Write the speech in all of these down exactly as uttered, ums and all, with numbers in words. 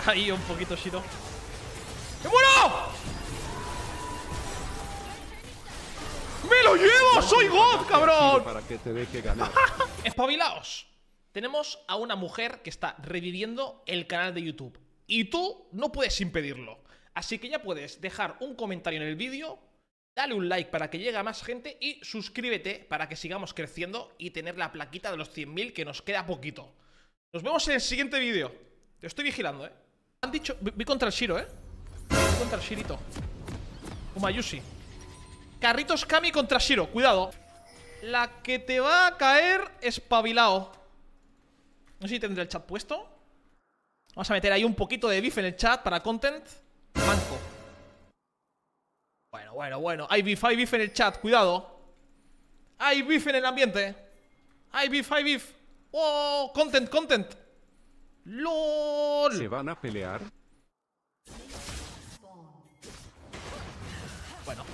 Ahí un poquito Shiro. ¡Me muero! ¡Me lo llevo! ¡Soy God, cabrón! Para que te deje ganar. Espabilaos. Tenemos a una mujer que está reviviendo el canal de YouTube. Y tú no puedes impedirlo. Así que ya puedes dejar un comentario en el vídeo, dale un like para que llegue a más gente y suscríbete para que sigamos creciendo y tener la plaquita de los cien mil, que nos queda poquito. Nos vemos en el siguiente vídeo. Te estoy vigilando, ¿eh? Han dicho... Vi contra el Shiro, ¿eh? Vi contra el Shirito. Umayushi. Carritos Kami contra Shiro. Cuidado. La que te va a caer espabilado. No sé si tendré el chat puesto. Vamos a meter ahí un poquito de beef en el chat para content. Manco. Bueno, bueno, bueno. Hay beef, hay beef en el chat. Cuidado. Hay beef en el ambiente. Hay beef, hay beef. Oh, content, content. LOL. ¿Se van a pelear? Bueno.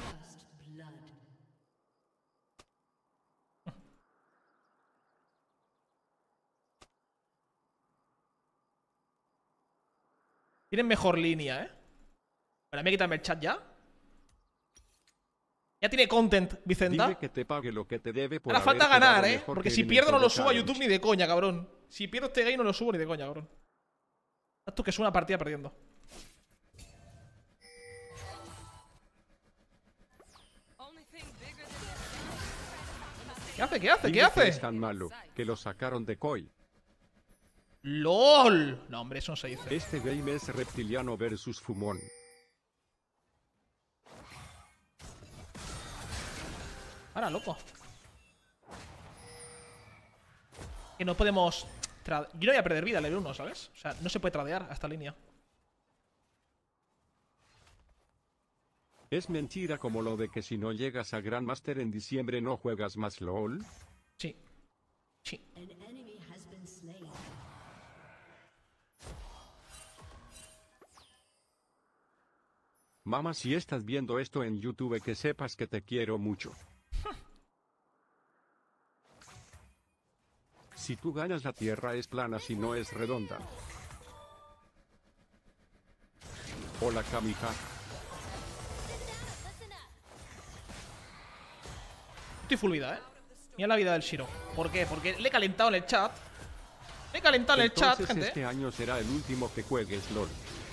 Tienen mejor línea, ¿eh? Bueno, me quitarme el chat ya. Ya tiene content, Vicenta. Dile que te pague lo que te debe por Ahora falta haber ganar, quedado ¿eh? mejor Porque que si el pierdo no lo Mentor subo a Challenge. YouTube ni de coña, cabrón. Si pierdo este game no lo subo ni de coña, cabrón. Esto que es una partida perdiendo. ¿Qué hace? ¿Qué hace? Dile ¿Qué que hace? es tan malo que lo sacaron de Koi. LOL. No, hombre, eso no se dice. Este game es reptiliano versus fumón. Ahora, loco. Que no podemos... tra- Yo no voy a perder vida, level uno, ¿sabes? O sea, no se puede tradear a esta línea. ¿Es mentira como lo de que si no llegas a Grandmaster en diciembre no juegas más LOL? Sí. Sí. Mamá, si estás viendo esto en YouTube, que sepas que te quiero mucho. Si tú ganas, la tierra es plana si no es redonda. Hola, Kamija. Estoy full vida, ¿eh? Mira la vida del Shiro. ¿Por qué? Porque le he calentado en el chat. Le he calentado en el chat, Entonces gente. este año será el último que juegues LOL.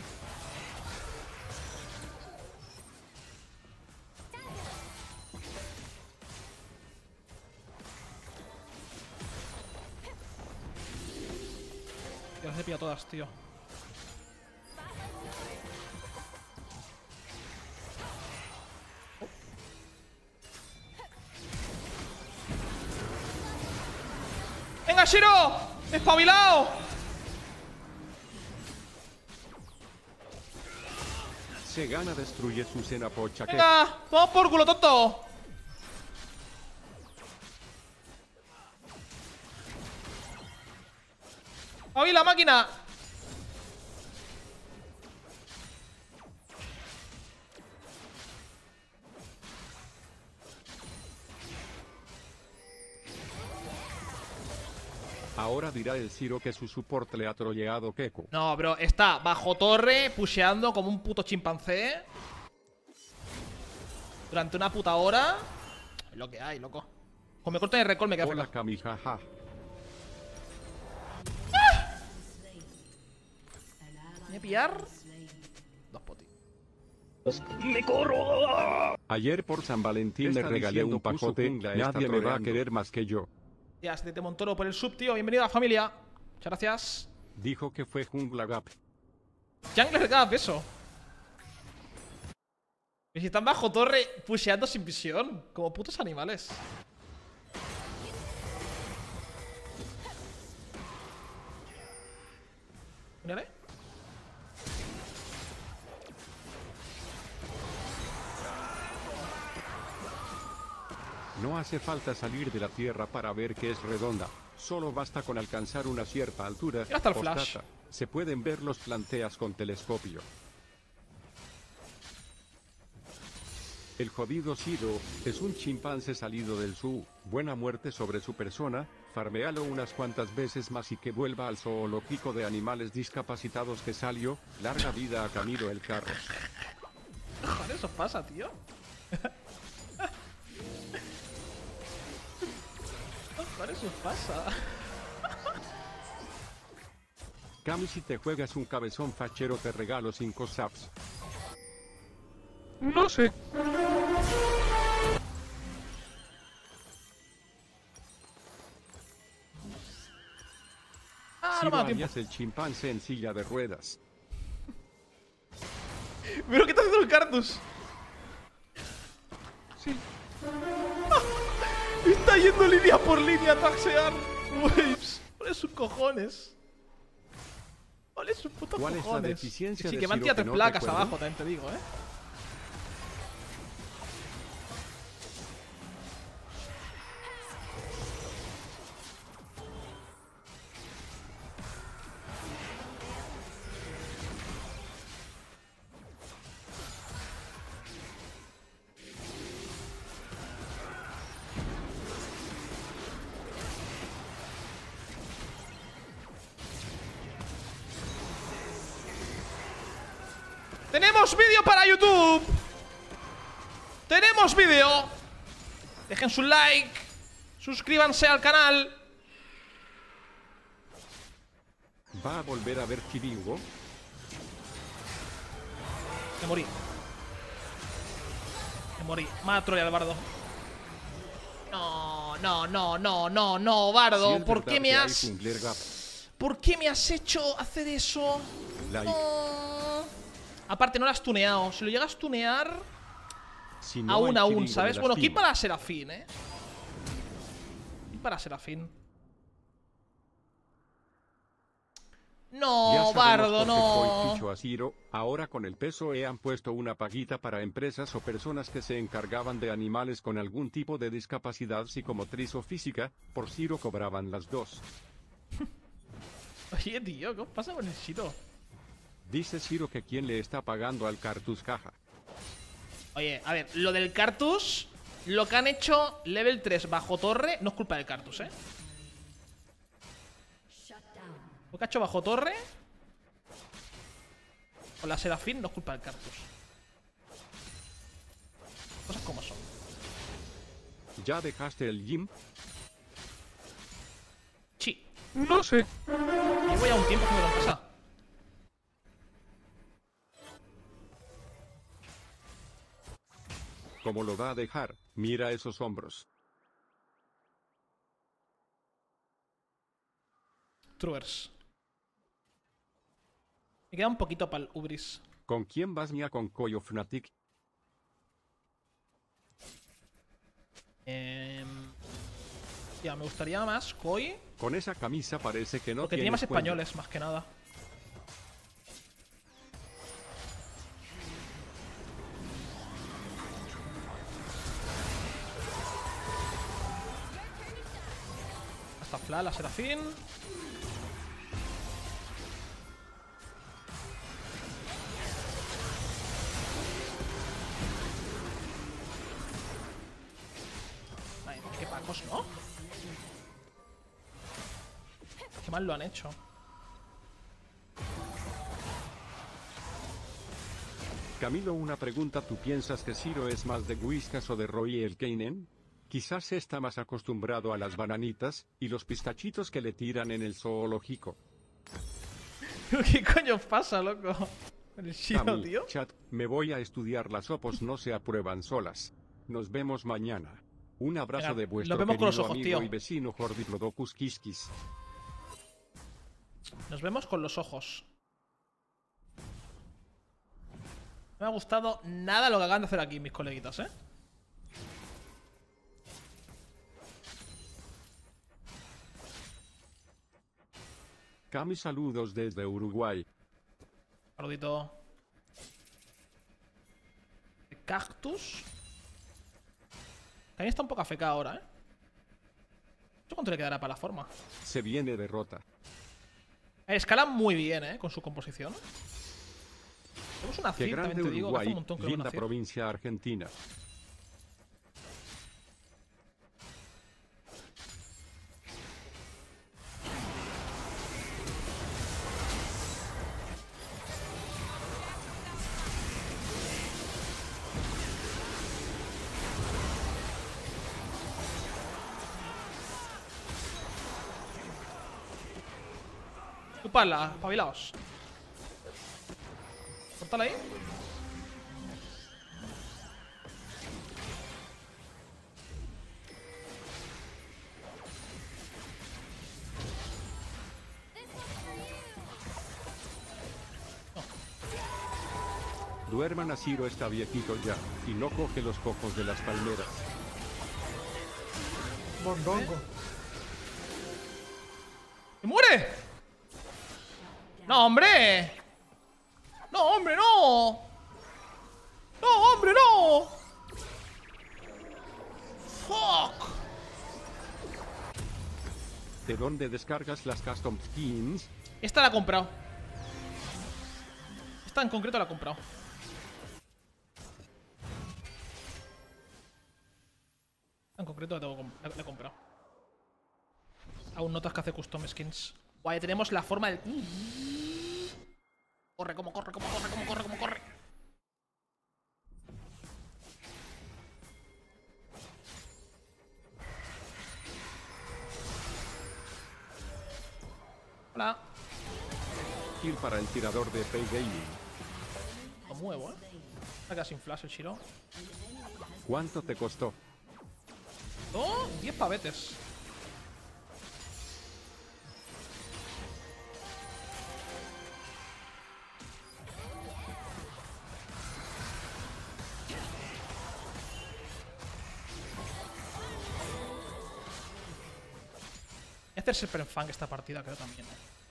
Que las he pillado todas, tío. ¡Venga, Shiro! ¡Espabilado! Se gana, destruye su cena pocha que... ¡Venga! ¡Toma por culo, tonto! ¡Ahí la máquina! Ahora dirá el Ciro que su support le ha trolleado Keiko. No, bro, está bajo torre, pusheando como un puto chimpancé durante una puta hora. Es lo que hay, loco. Pues me corten el recall, me queda Hola, feo. Kamijaja. ¿Voy a pillar? Dos potis. Ayer por San Valentín le Está regalé diciendo un puso pajote. jungla, está Nadie me va a troleando. querer más que yo. Gracias, Tete Montoro, por el sub, tío. Bienvenido a la familia. Muchas gracias. Dijo que fue Jungla Gap. Jungler Gap, eso. Y si están bajo torre, pusheando sin visión. Como putos animales. Mírale. No hace falta salir de la tierra para ver que es redonda. Solo basta con alcanzar una cierta altura. Mira hasta el flash. Postdata, se pueden ver los planteas con telescopio. El jodido Shiro es un chimpancé salido del zoo. Buena muerte sobre su persona. farmealo unas cuantas veces más y que vuelva al zoológico de animales discapacitados que salió. Larga vida a Camilo el Carro. Joder, eso pasa, tío. Joder, eso pasa. Cami, si te juegas un cabezón fachero te regalo cinco subs. No sé. Ah, Si no me da no tiempo. harías el chimpancé en silla de ruedas. ¿Pero qué está haciendo el Cartus? Sí. Está yendo línea por línea a taxear waves. ¿Cuál es sus cojones? ¿Cuál es sus putos ¿Cuál es la cojones? deficiencia Sí, de que van Ciro tía que tres no placas recuerdo? abajo, también te digo, eh. ¡Tenemos vídeo para YouTube! ¡Tenemos vídeo! Dejen su like, suscríbanse al canal. ¿Va a volver a ver Chiringo? Me morí. Me morí. Mata al bardo. No, no, no, no, no, no, Bardo. Si es ¿Por verdad qué me que hay has... jungler gap. ¿Por qué me has hecho hacer eso? Like. No. Aparte, no lo has tuneado. Si lo llegas a tunear, Si no aún, hay aún, Chiringo, ¿sabes? me Bueno, aquí lastimo. para Serafín, ¿eh? Aquí para Serafín. Ya No, sabemos Bardo, por qué Koi no. fichó a Ciro. Ahora con el P S O E han puesto una paguita para empresas o personas que se encargaban de animales con algún tipo de discapacidad psicomotriz o física. Por Ciro cobraban las dos. Oye, tío, ¿qué pasa con el Shiro? Dice Ciro que quién le está pagando al Cartus Caja. Oye, a ver, lo del Cartus, lo que han hecho level tres bajo torre, no es culpa del Cartus, ¿eh? Lo que ha hecho bajo torre con la Serafín no es culpa del Cartus. Cosas como son. ¿Ya dejaste el gym? Sí. No sé. Llevo ya un tiempo haciéndolo en casa. ¿Cómo lo va a dejar? Mira esos hombros. Truers. Me queda un poquito para el Ubris. ¿Con quién vas, Nia? ¿Con Koi o Fnatic? Eh... Ya, me gustaría más Koi. Con esa camisa parece que no Porque tiene tienes más cuello. españoles, más que nada. Hasta Fla, la Serafín. Ay, qué pacos, ¿no? Qué mal lo han hecho. Camilo, una pregunta. ¿Tú piensas que Ciro es más de Whiskas o de Roy el Keinen? Quizás está más acostumbrado a las bananitas y los pistachitos que le tiran en el zoológico. ¿Qué coño pasa, loco? Con el Shiro, Cami, tío. chat, me voy a estudiar. Las opos no se aprueban solas. Nos vemos mañana. Un abrazo Venga, de vuestro nos vemos con los querido ojos, amigo tío. y vecino Jordi Plodocus Kiskis. Nos vemos con los ojos. No me ha gustado nada lo que acaban de hacer aquí mis coleguitas, ¿eh? Cami, saludos desde Uruguay. Saludito. Cactus. También está un poco afecada ahora, ¿eh? ¿Yo cuánto le quedará para la forma? Se viene derrota. Eh, escala muy bien, ¿eh? Con su composición. Tenemos una Qué Cid, grande también te digo. Que hace Uruguay, un montón que no veo linda una Cid. provincia argentina. Chupadla, espabilaos. Cortala ahí. Duerman a Ciro está viejito ya, y no coge los cocos de las palmeras. Mondongo. ¡Me muere! ¡No, hombre! ¡No, hombre, no! ¡No, hombre, no! ¡Fuck! ¿De dónde descargas las custom skins? Esta la he comprado. Esta en concreto la he comprado. En concreto la, tengo, la, la he comprado. Aún notas que hace custom skins. Guay, tenemos la forma del... Corre, como corre, como corre, como corre, como corre. Hola. Kill para el tirador de Pay Gaming. Lo muevo, eh. Está casi sin flash el Shiro. ¿Cuánto te costó? Oh, diez pavetes. Voy a hacer super fan esta partida, creo también.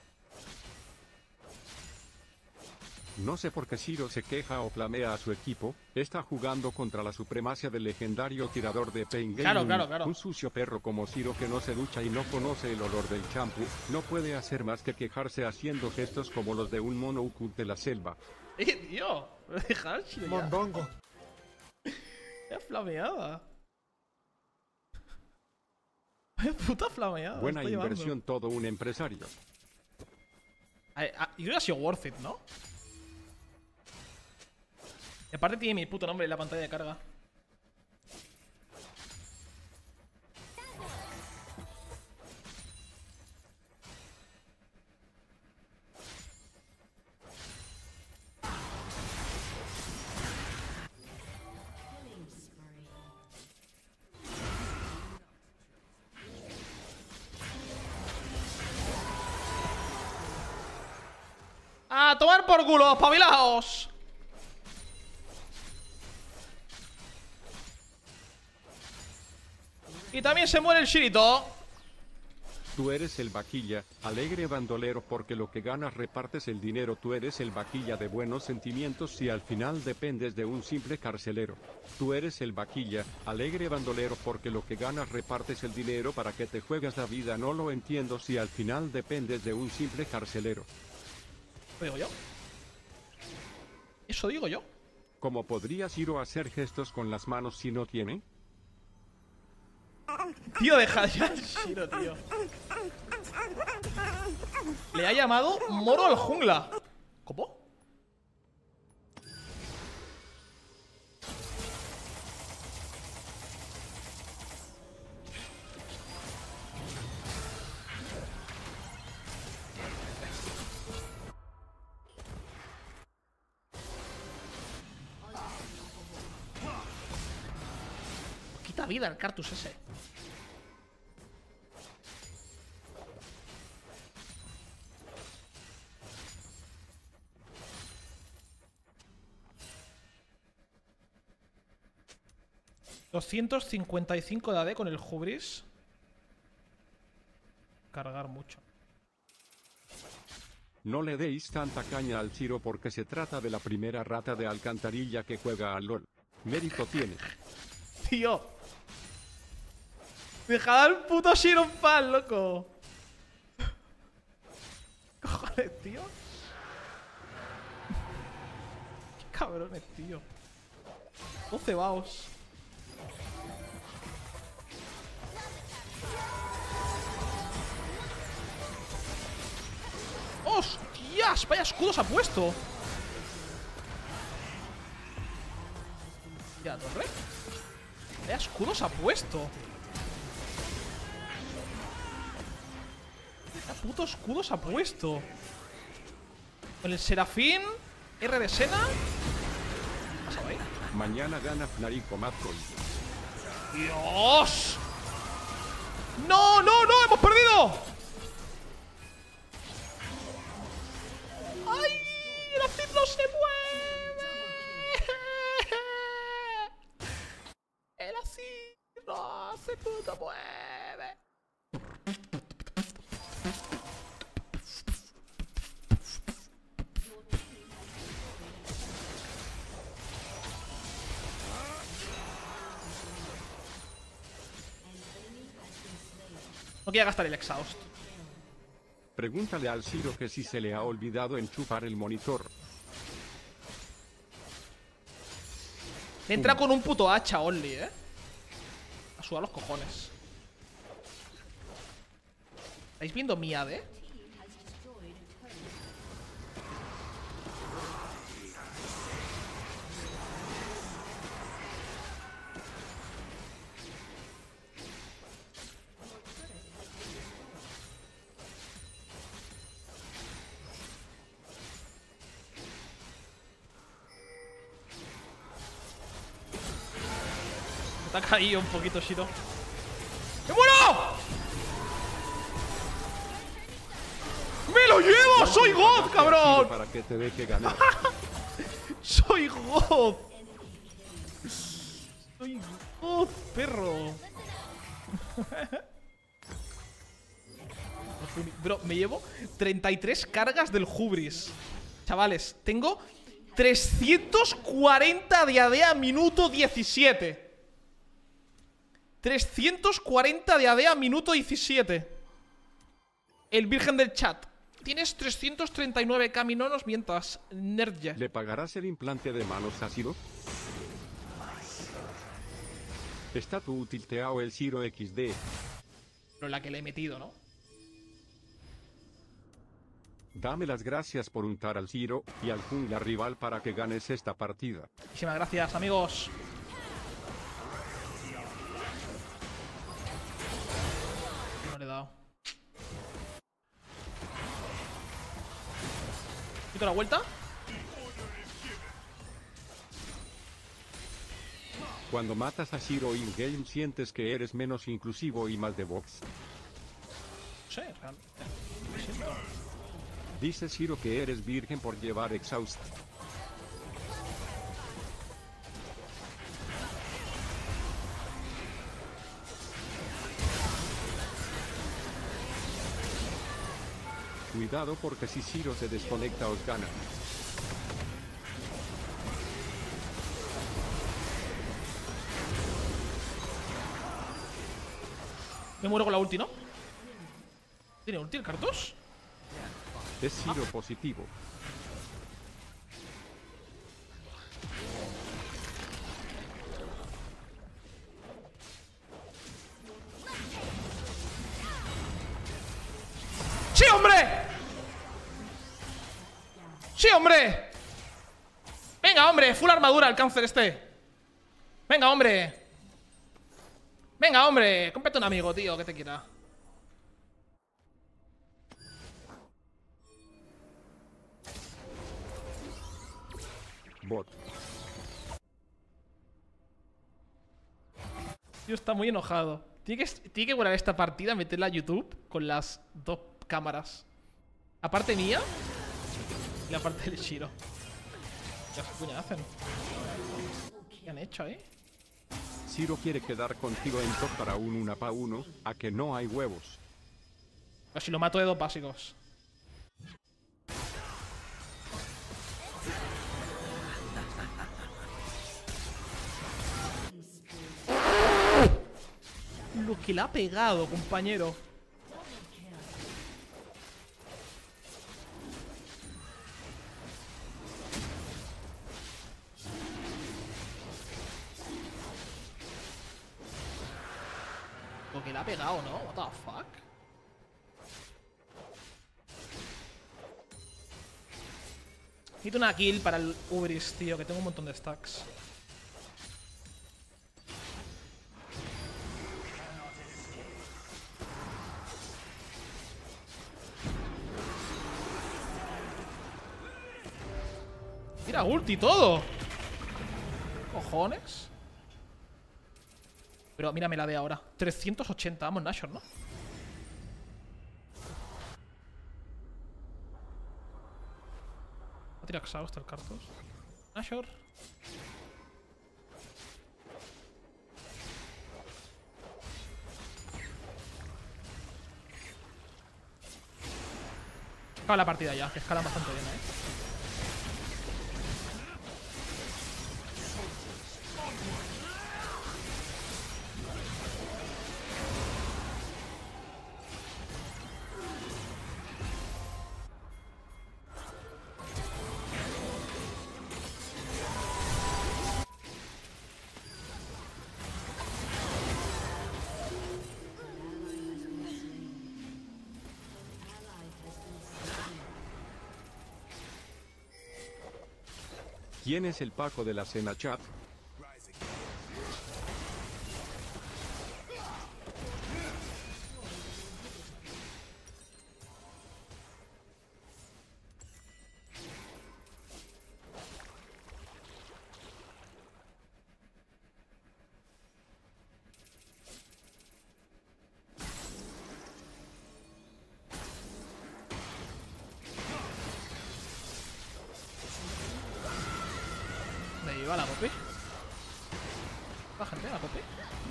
No sé por qué Ciro se queja o flamea a su equipo, está jugando contra la supremacia del legendario tirador de Pain Gaming. Claro, claro, claro. Un sucio perro como Ciro que no se ducha y no conoce el olor del champú, no puede hacer más que quejarse haciendo gestos como los de un mono Uku de la selva. ¡Eh, tío! Deja el Shiro ya. Mondongo. ¡Qué flameada! ¡Qué puta flameada! Buena estoy inversión, llevando. todo un empresario. A- a- Yo creo que ha sido worth it, ¿no? Y aparte tiene mi puto nombre en la pantalla de carga. ¡A tomar por culo, espabilaos! Y también se muere el Shirito. Tú eres el vaquilla, alegre bandolero porque lo que ganas repartes el dinero. Tú eres el vaquilla de buenos sentimientos si al final dependes de un simple carcelero. Tú eres el vaquilla, alegre bandolero porque lo que ganas repartes el dinero. Para que te juegas la vida no lo entiendo si al final dependes de un simple carcelero. ¿Lo digo yo? ¿Eso digo yo? ¿Cómo podría Ciro hacer gestos con las manos si no tiene? Tío, deja ya el Shiro, tío. Le ha llamado Moro al jungla. ¿Cómo? Quita vida el Cartus ese. doscientos cincuenta y cinco de A D con el Hubris. Cargar mucho. No le deis tanta caña al Ciro porque se trata de la primera rata de alcantarilla que juega al LOL. Mérito tiene. Tío. Dejad al puto Shiro en paz, loco. Cojones, tío. Qué cabrones, tío. doce vaos. ¡Hostias! ¡Vaya escudos ha puesto! Ya, torre. Vaya escudos ha puesto. La puto escudo se ha puesto? Con el Serafín, R de Sena. ¿Qué pasa ahí? Mañana gana Fnatic o Madcoy. ¡Dios! ¡No, no, no! ¡Hemos perdido! ¡Ay! ¡El Acid no se mueve! ¡El Acid no se puto mueve! No quiero gastar el exhaust. Pregúntale al Ciro que si se le ha olvidado enchufar el monitor. Entra con un puto hacha only, eh. A sudar los cojones. ¿Estáis viendo mi A D? Me ha caído un poquito, Shiro. ¡Me muero! ¡Me lo llevo! ¡Soy God, cabrón! Para que te deje ganar. ¡Soy God! ¡Soy God, perro! Bro, me llevo treinta y tres cargas del Hubris. Chavales, tengo trescientos cuarenta de A D a minuto diecisiete. trescientos cuarenta de A D a minuto diecisiete. El virgen del chat. Tienes trescientos treinta y nueve K, no nos mientas, Nerdje. ¿Le pagarás el implante de manos a Ciro? Está tu tilteado el Ciro equis de. Pero la que le he metido, ¿no? Dame las gracias por untar al Ciro y al jungla rival para que ganes esta partida. Muchísimas gracias, amigos. No le he dado. ¿Quito la vuelta? Cuando matas a Ciro in-game sientes que eres menos inclusivo y más de box. No sé, realmente. Lo siento. Dice Ciro que eres virgen por llevar exhaust. Cuidado porque si Ciro se desconecta os gana. Me muero con la ulti, ¿no? ¿Tiene ulti el Karthus? Es Ciro positivo. ¡Sí, hombre! ¡Sí, hombre! Venga, hombre, full armadura el cáncer este. Venga, hombre. Venga, hombre, cómprate un amigo, tío, que te quiera. Bot. Tío, está muy enojado. Tiene que, tiene que guardar esta partida, meterla a YouTube con las dos cámaras. La parte mía y la parte del Shiro. ¿Qué coño hacen? ¿Qué han hecho ahí? Ciro quiere quedar contigo en top para un una pa uno, a que no hay huevos. Pero si lo mato de dos básicos. Lo que le ha pegado, compañero. Lo que le ha pegado, ¿no? What the fuck. Necesito una kill para el Ubris, tío, que tengo un montón de stacks. Mira, ulti y todo. Cojones. Pero mírame la de ahora. trescientos ochenta, vamos, Nashor, ¿no? Va a tirar Xaos, el Cartos. Nashor. Acaba la partida ya, que escalan bastante bien, ¿eh? ¿Quién es el Paco de la cena, chat? ¿Dónde iba la Poppy? ¿Va gente la Poppy?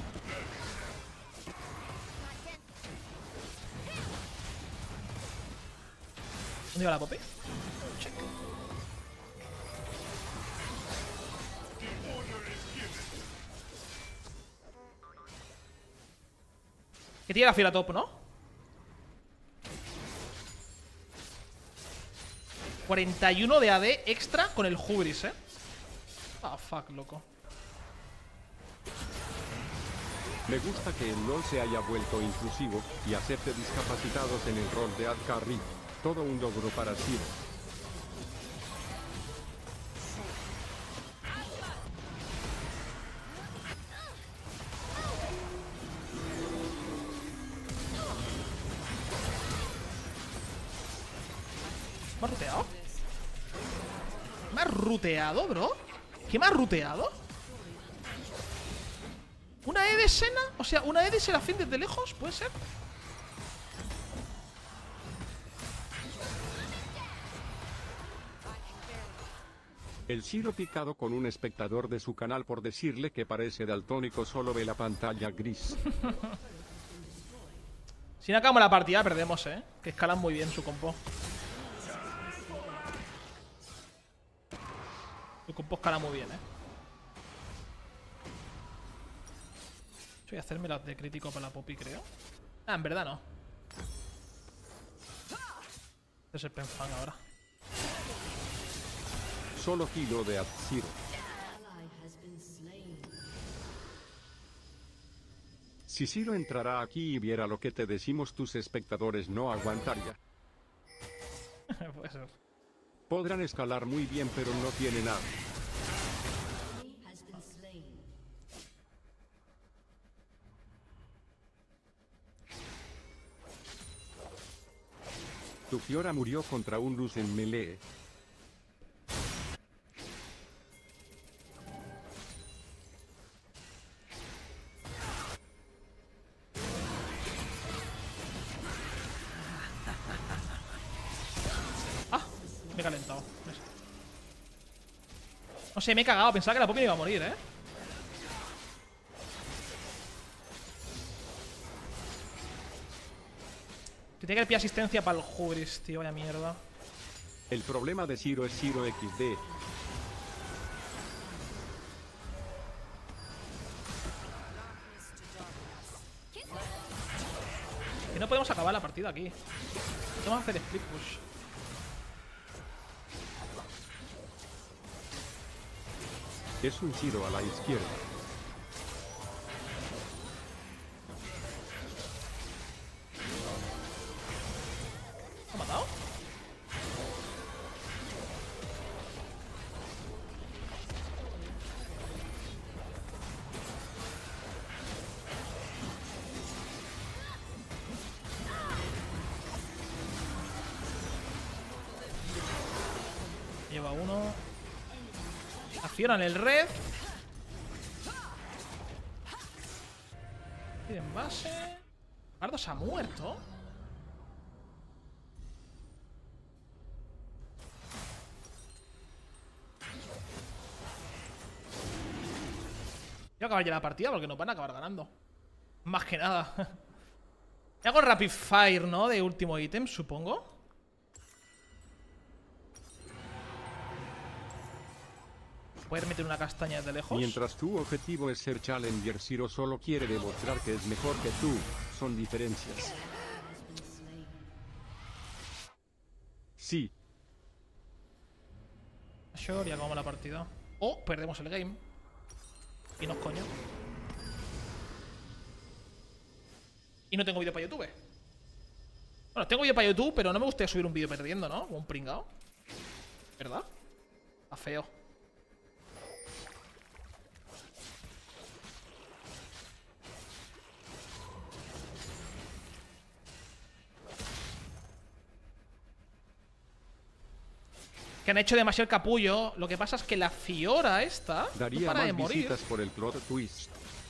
¿Dónde iba la Poppy? Check. Que tiene la fila top, ¿no? cuarenta y uno de A D extra con el Hubris, eh. Ah, fuck, loco. Me gusta que el LoL se haya vuelto inclusivo y acepte discapacitados en el rol de ad carry. Todo un logro para Siro. ¿Me ha ruteado? ¿Me ha ruteado, bro? ¿Qué me ha ruteado? ¿Una E de Sena? O sea, ¿una E de Serafín desde lejos? ¿Puede ser? El Siro picado con un espectador de su canal por decirle que parece daltónico, solo ve la pantalla gris. Si no acabamos la partida, perdemos, eh. Que escalan muy bien su compo. Su compo escala muy bien, eh. Voy a hacerme las de crítico para la Poppy, creo. Ah, en verdad no. Este es el Penfang ahora. Solo kilo de Ad-Zero. Si Siro entrará aquí y viera lo que te decimos, tus espectadores no aguantaría. Puede ser. Podrán escalar muy bien, pero no tiene nada. Tu Fiora murió contra un Luz en melee. Ah, me he calentado. No sé, me he cagado. Pensaba que la Poppy no iba a morir, eh. Tiene que pillar asistencia para el Hubris, tío. Vaya mierda. El problema de Siro es Siro equis de. Que no podemos acabar la partida aquí. Vamos a hacer split push. Es un Siro a la izquierda. ¿Ha matado? Lleva uno. Accionan el red. En base. Ardos ha muerto. Quiero acabar ya la partida porque nos van a acabar ganando. Más que nada. Hago rapid fire, ¿no? De último ítem, supongo. Poder meter una castaña desde lejos. Mientras tu objetivo es ser Challenger, Zero solo quiere demostrar que es mejor que tú. Son diferencias. Sí. Sure, ya acabamos la partida. O perdemos el game. Y nos coño. Y no tengo vídeo para YouTube. Bueno, tengo vídeo para YouTube, pero no me gustaría subir un vídeo perdiendo, ¿no? Como un pringao. ¿Verdad? Está feo. Que han hecho demasiado capullo. Lo que pasa es que la Fiora esta Daría no para más de morir. visitas por el plot twist.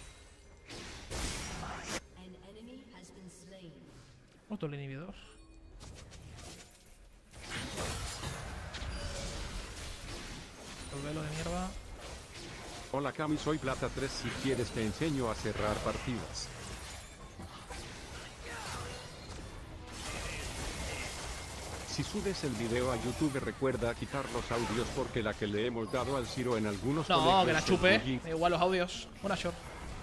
Otro el inhibidor. El velo de mierda. Hola Cami, soy Plata tres, si quieres te enseño a cerrar partidas. Si subes el video a YouTube recuerda quitar los audios porque la que le hemos dado al Zero en algunos No, colegios que la es chupe. bullying. Da igual los audios. Una short.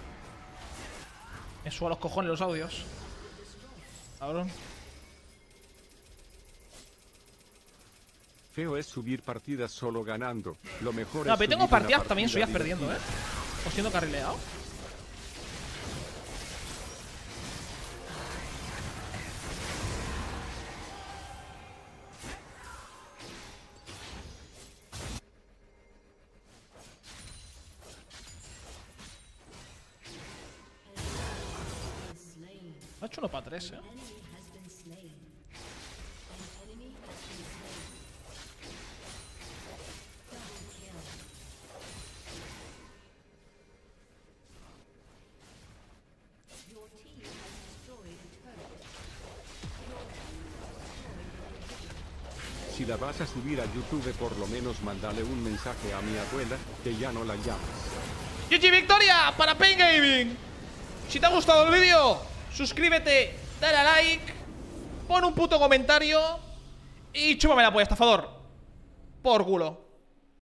Me subo a los cojones los audios. Cabrón. Feo es subir partidas solo ganando. Lo mejor No, es pero tengo subir una partidas también partida suyas perdiendo, ¿eh? divertida. O siendo carrileado. Ha hecho uno para tres, eh. Si la vas a subir a YouTube por lo menos mándale un mensaje a mi abuela, que ya no la llamas. G G victoria para Pain Gaming. Si te ha gustado el vídeo, suscríbete, dale a like, pon un puto comentario y chúpame la polla, estafador. Por culo.